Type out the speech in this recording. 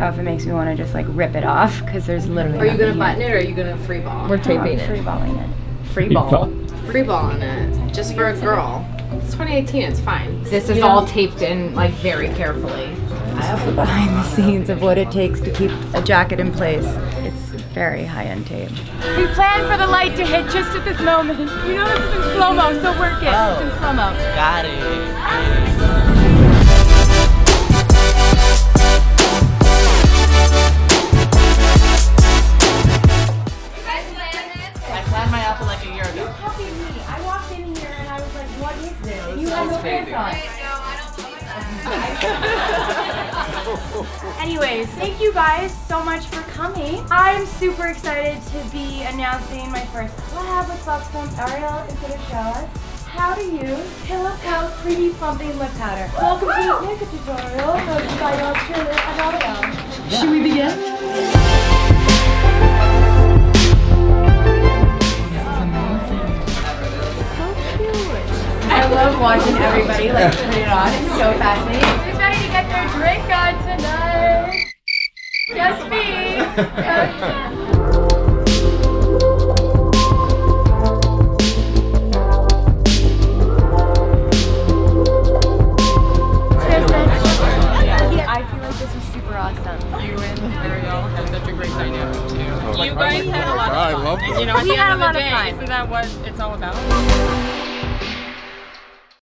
outfit makes me want to just like rip it off because there's literally. Are you gonna button it or are you gonna free ball? We're taping it. Free balling it. Free ball. Free balling it. Just for a girl. It's 2018. It's fine. This is all taped in like very carefully. I have the behind the scenes of what it takes to keep a jacket in place. It's very high-end tape. We planned for the light to hit just at this moment. You know this is in slow-mo, so work it. Oh, it's in slow-mo. Got it. I planned my outfit like a year ago. You copied me. I walked in here and I was like, what is this? And you have no pants on. Anyways, thank you guys so much for coming. I'm super excited to be announcing my first collab with Buxom. Ariel is going to show us how to use PillowPout 3D Plumping Lip Powder. Welcome to this makeup tutorial hosted by yours truly, Ariel. Should we begin? I love watching everybody like put it on. It's so fascinating. Who's ready to get their drink on tonight? Just me. Cheers, bitch. I feel like this was super awesome. You and Ariel had such a great dynamic too. You guys had a lot of fun. I love You know, at We the had end a of lot the of day, fun. isn't that what it's all about?